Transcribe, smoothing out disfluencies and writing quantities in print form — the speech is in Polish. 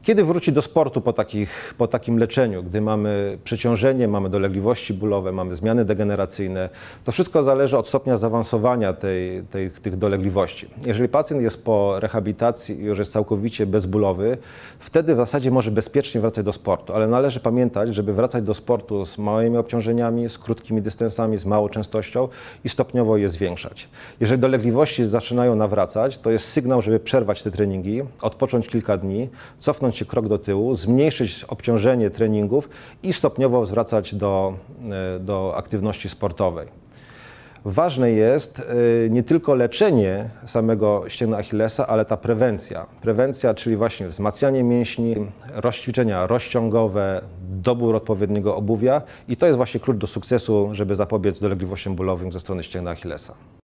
Kiedy wróci do sportu po takim leczeniu, gdy mamy przeciążenie, mamy dolegliwości bólowe, mamy zmiany degeneracyjne, to wszystko zależy od stopnia zaawansowania tych dolegliwości. Jeżeli pacjent jest po rehabilitacji i już jest całkowicie bezbólowy, wtedy w zasadzie może bezpiecznie wracać do sportu, ale należy pamiętać, żeby wracać do sportu z małymi obciążeniami, z krótkimi dystansami, z małą częstością i stopniowo je zwiększać. Jeżeli dolegliwości zaczynają nawracać, to jest sygnał, żeby przerwać te treningi, odpocząć kilka dni, cofnąć się krok do tyłu, zmniejszyć obciążenie treningów i stopniowo zwracać do aktywności sportowej. Ważne jest nie tylko leczenie samego ścięgna Achillesa, ale ta prewencja. Prewencja, czyli właśnie wzmacnianie mięśni, ćwiczenia rozciągowe, dobór odpowiedniego obuwia i to jest właśnie klucz do sukcesu, żeby zapobiec dolegliwościom bólowym ze strony ścięgna Achillesa.